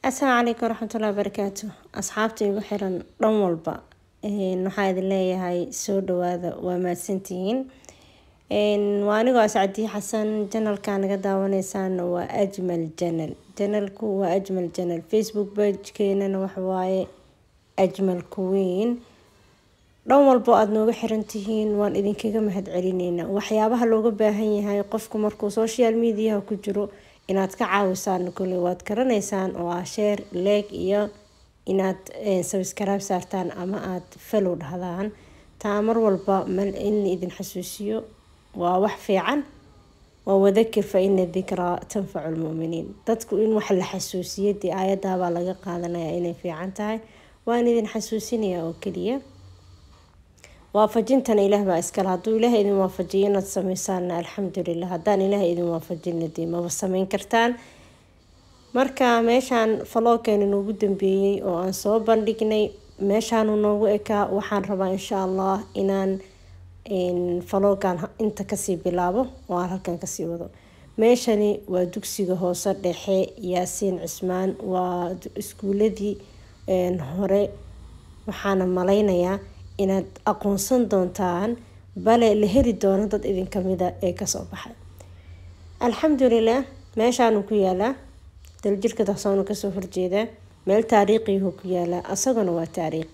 السلام عليكم ورحمة الله وبركاته. أصحابتي وحرن دون والبا نحايد الله هاي سود وهذا وما سنتين وأنا قاس عدي حسن جنال كان قدا ونسان وأجمل جنال كو وأجمل جنال فيسبوك بيج كينا وحواي أجمل كوين دون والبا أدنو وحرنتهين وان إذن كيغا مهد علينينا وحيابها لوغا باهي هاي قفكو مركو سوشيال ميديا وكجرو inaad ka caawisaan kulli waad karanaysaan oo share like iyo inaad subscribe saartaan ama aad follow dhahdaan taamar walba in idin xasuusiyo waa wax fiican waa wadakir fa inna dhikra tanfa'u almu'minin dadku in wax la xasuusiyay aayada baa laga qaadanayaa inay fiican tahay waan idin xasuusinaya oo kaliya waafajintan ilaah baa iskala haduu ilaah idin waafajiyo inaad sameysaan alxamdulillah haddaan ilaah idin waafajin ma sameyn kartaan marka meeshaan falookeena noogu dambeeyay oo aan soo bandhignay meeshaan noogu ekaa waxaan rabaa insha Allah inaan faloogan inta kasii bilaabo oo aan halkan kasii wado meeshani waa dugsiga hoose dhexe Yaasiin Cismaan waa iskuuladii hore waxaana malaynayaa inaad aqoonsan doontaan bale la heli doono dad idin kamida ee ka soo baxay alxamdulillah meeshaan ku yaala daljirka taasoo ka soo horjeeda meel taariikhi ku yaala asaguna waa taariikh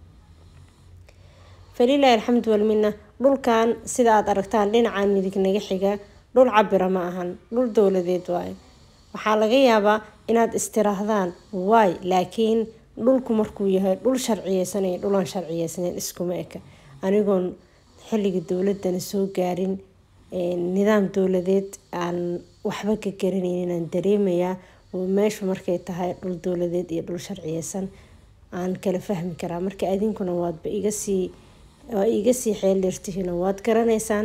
falilah alxamdu wal minna dhulkan sida aad aragtaan dhinaca midig naga xiga dhul cabira ma ahan dhul dawladeed waay waxa laga yaabaa inaad istiraahdaan waay laakiin dhulku markuu yahay dhul sharciyeysan ee dhulan sharciyeysan iskuma eka anigoon xilliga dawladana soo gaarin nidaam dawladeed aan waxba ka garanaynin aan dareemayaa oo meeshu markay tahay dhul dawladeed iyo dhul sharciyeysan aan kala fahmi karaa marka adinkuna waadba iga sii xeel dheertihiin waad garanaysaan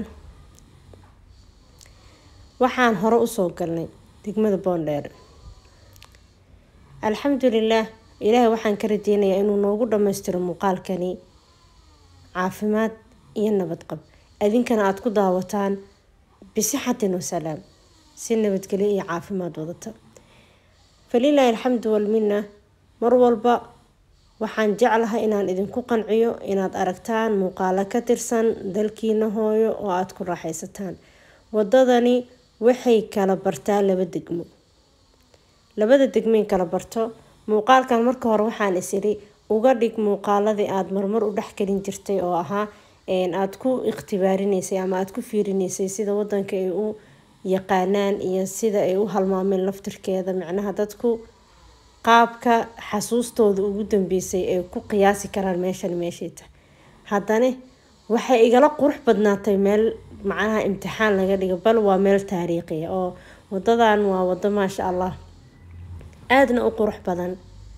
waxaan hore u soo galnay degmada Boondheer alxamdulillah ilaahay waxaan ka rajeynayaa inuu noogu dhameystiro muuqaalkani caafimaad iyo nabad qab adinkana aad ku daawataan bisixatin wa salaam si nabadgelyo iyo caafimaad wadata falilah alxamdu wal minna mar walba waxaan jeclahay inaan idinku qanciyo inaad aragtaan muuqaalo ka tirsan dalkiina hooyo oo aad ku raaxaysataan wadadani waxay kala bartaa labada degmo kala barto muuqaalkan marka hore waxaan isiri uga dhig muuqaaladii aad marmar u dhaxkalin jirtay oo ahaa aad ku ikhtibaarinaysay ama aad ku fiirinaysay sida wadanka ay u yaqaanaan iyo sida ay u halmaameen laftirkeeda macnaha dadku qaabka xasuustooda ugu dambeysay ee ku qiyaasi karaan meeshay tahay haddana waxay igala qurux badnaatay meel macnaha imtixaan laga dhigo bal waa meel taariikhi oo wadadan waa wada maasha Allah aadna u qurux badan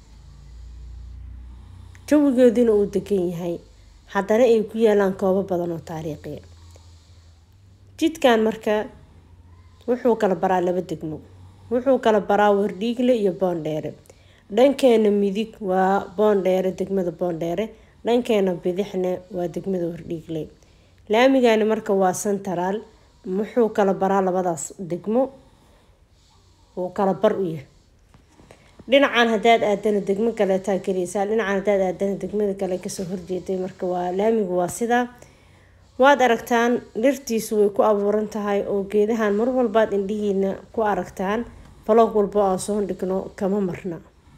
jawigoodina uu degan yahay haddana ay ku yaalaan koobo badan oo taariikhi jidkan marka wuxuu kala baraa laba degmo wuxuu kala baraa Wardhiigle iyo Boondheer dhankeena midig waa Boondheer degmada Boondheer dhankeena bidixna waa degmada Wardhiigle laamigani marka waa central wuxuu kala baraa labadaas degmo oo kala bar u yahay dhinacan hadaad aadana degmo kale taageeraysa dhinacan hadaad aadana degmada kale ka soo horjeeday marka waa laamigu waa sida waad aragtaan dhirtiisu way ku abuuran tahay oo geedahan mar walba indhihiina ku aragtaan vlog walba oo soo dhigno kama marna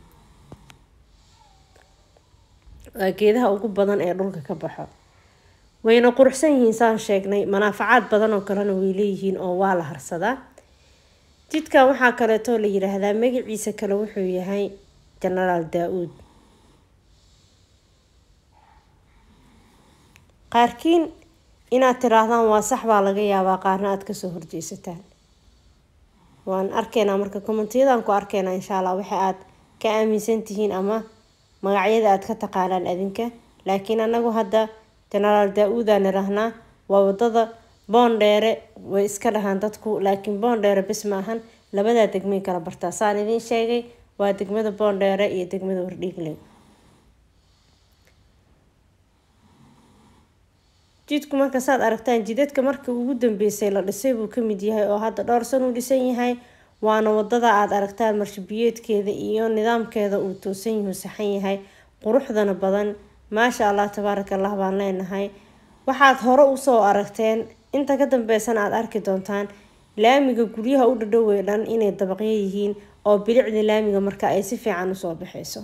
geedaha ugu badan ee dhulka ka baxo wayna quruxsan yihiin saan sheegnay manaafacaad badan oo kalena way leeyihiin oo waa la harsadaa jidkan waxaa kaleeto la yiraahdaa magaciisa kale wuxuu yahay General Daawud qaarkiin inaad tiraahdaan waa sax baa laga yaabaa qaarna aad ka soo horjeesataan waan arkeynaa marka commentiyadan ku arkeynaa insha Allah waxa aad ka aaminsan tihiin ama magacyada aad ka taqaanaan adinka laakiin anagu hadda General Daawud aan rahnaa waa wadada Boondheer way iska dhahan dadku laakiin Boondheer bis maahan labada degmo kala bartaa saan idin sheegay waa degmada Boondheer iyo degmada Wardhiigle jidku marka saad aragtaan jidadka markii ugu dambeysay la dhisay buu ka mid yahay oo hadda dhowr sano u dhisan yahay waana wadada aad aragtaan marshabiyeedkeeda iyo nidaamkeeda uu toosan yahay saxan yahay quruxdana badan maasha Allah tabaaraka Allah baan leenahay waxaad hore u soo aragteen inta ka dambeysana aad arki doontaan laamiga guryaha u dhadhow dhan inay dabaqyo yihiin oo bilicda laamiga marka ay si fiican u soo baxayso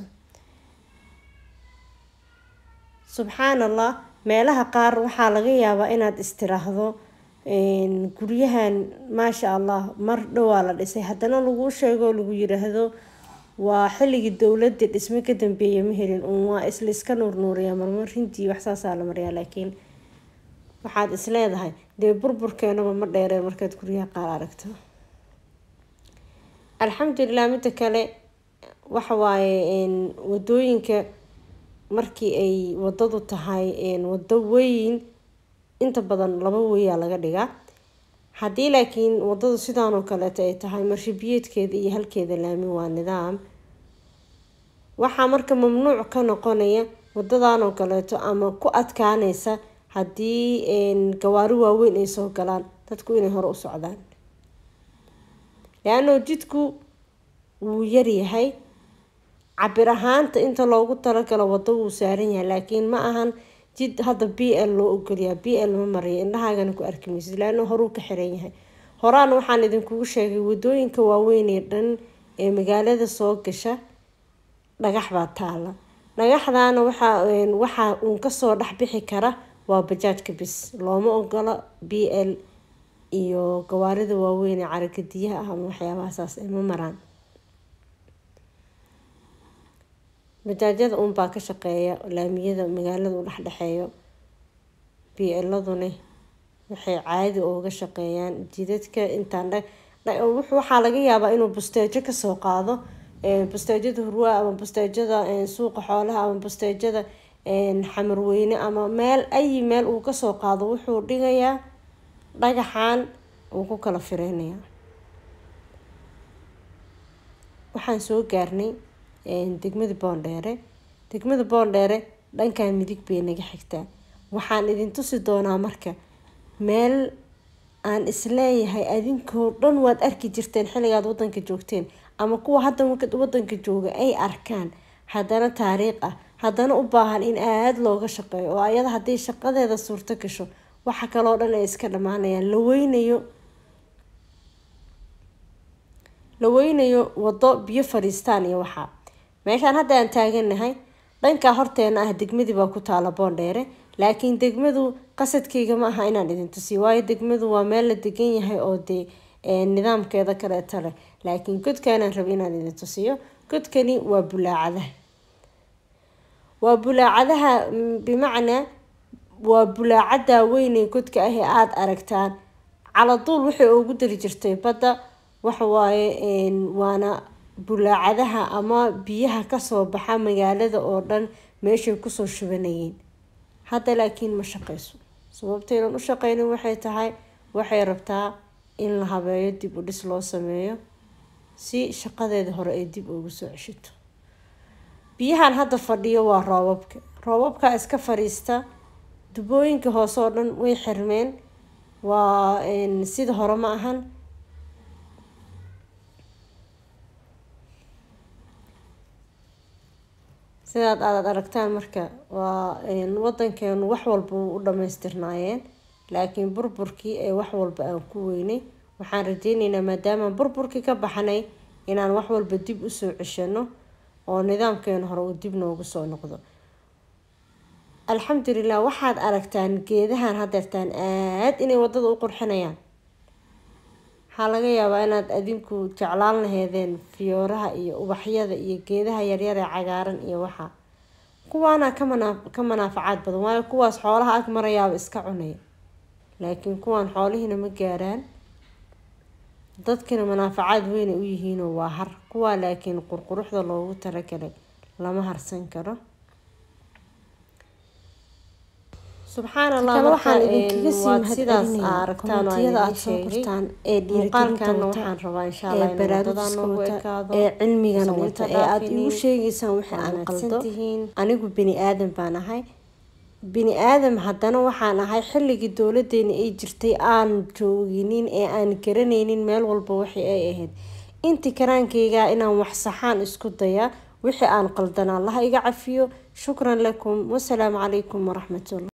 subhanallah meelaha qaar waxaa laga yaabaa inaad istiraahdo guryahan maasha Allah mar dhow la dhisay haddana lagu sheego lagu yiraahdo waa xilligii dawladda dhisme ka dambeeyay ma helin waa isla iska nuurnuuriya marmar hintii wax saas la mariyaa laakiin waxaad is leedahay dee burburkeenaba ma dheereen markaad guryaha qaar aragto alxamdulillah mid kale waxa waaye wadooyinka markii ay wadadu tahay wado weyn inta badan laba weeyaa laga dhigaa haddii laakiin wadadu sidaan oo kale ay tahay marshabiyeedkeeda iyo halkeeda laami waa nidaam waxaa marka mamnuuc ka noqonaya wadadan oo kale ama ku adkaanaysa haddii gawaari waaweyn ay soo galaan dadku inay hore u socdaan laano jidku wuu yar yahay cabir ahaanta inta loogu talagalo wado wuu saaran yahay laakiin ma ahan jid hadda BL loo ogolyaa BL ma mariyo indhahaagana ku arki maysid laano horuu ka xiran yahay horaan waxaan idinkugu sheegay wadooyinka waaweyn ee dhan ee magaalada soo gasha dhagax baa taala dhagaxdaana waxa uu ka soo dhex bixi kara waa bajaajka bis looma ogola BL iyo gawaarida waaweyn ee caragadiyaha ama waxyaabahaas ma maraan bajaajyada baa ka shaqeeya laamiyada magaalada u dhaxdhaxeeyo BL-laduna waxay caadi uga shaqeeyaan jidadka intaan waxaa laga yaabaa inuu busteejo ka soo qaado busteejada hurwa ama busteejada suuqa xoolaha ama busteejada xamarweyne ama meel uu ka soo qaado wuxuu dhigayaa dhagaxan uu ku kala fireynaya waxaan soo gaarnay degmada Boondheere dhanka midig bay naga xigtaa waxaan idin tusi doonaa marka meel aan isleeyahay adinkoo dhan waad arki jirteen xilligaad wadanka joogteen ama kuwa hadda wadanka jooga ay arkaan haddana taariikh ah haddana u baahan in aad looga shaqeeyo oo ayada haddii shaqadeeda suurto gasho waxa kaloo dhan ay iska dhamaanayaan la weynayo wado biyo fariistaan iyo waxaa meeshaan hadda aan taaganahay dhanka horteena ah degmadii baa ku taala Boondheere laakiin degmadu qasadkayga ma aha inaan idin tusiyo waayo degmadu waa meel la degan yahay oo nidaamkeeda kale tale laakiin godkaan rabo inaan idin tusiyo godkani waa bulaacadaha bimacnaa waa bulaacada weyn ee godka ah ee aad aragtaan cala duul waxay ugu dari jirtay badda waxa waaye waana bulaacadaha ama biyaha ka soo baxa magaalada oo dhan meeshay ku soo shubanayeen hadda laakiin ma shaqeyso sababteedan u shaqeynin waxay tahay waxay rabtaa in la habeeyo dib u dhis loo sameeyo si shaqadeeda hore ay dib ugu soo ceshito biyahan hadda fadhiyo waa roobabka iska fariista dubooyinka hoose oo dhan way xirmeen waa sida hore ma ahan sidaad aad aragtaan marka waa wadankeenu wax walba u dhameystirnaayeen laakiin burburkii ee wax walba aan ku weynay waxaan rajeynaynaa maadaama burburkii ka baxnay inaan wax walba dib u soo ceshano oo nidaamkeenu hore uu dib noogu soo noqdo alxamdulillah waxaad aragtaan geedahan hadeertaan aad inay wadada u qurxinayaan waxaa laga yaabaa inaad adinku jeclaan laheedeen fiyooraha iyo ubaxyada iyo geedaha yaryar ee cagaaran iyo waxa kuwaana ka manaafacaad badan waayo kuwaas xoolaha ag marayaaba iska cunaya laakiin kuwaan xoolihiina ma gaaraan dadkina manaafacaad weyn u yihiin oo waa har kuwa laakiin qurquruxda loogu talagalay lama harsan karo subxaanallah waxaan idinkaga sii sidaas aragtaan oo aad soo qortaan ee dhiirigelinta waxaan rabaa insha Allah in wadadaan noogu ekaado ee cilmigana wata ee aad igu sheegaysaan waxa aan qaldo anigu bini aadan baan ahay bini aadam haddana waxaan ahay xilligii dowladeena ay jirtay aan jooginin ee aan garanaynin meel walba wixii ay ahayd inti karaankayga inaan wax saxaan isku daya wixii aan qaldanaa Allah iga cafiyo. Shukran lakum, wassalaamu calaykum waraxmatullaah.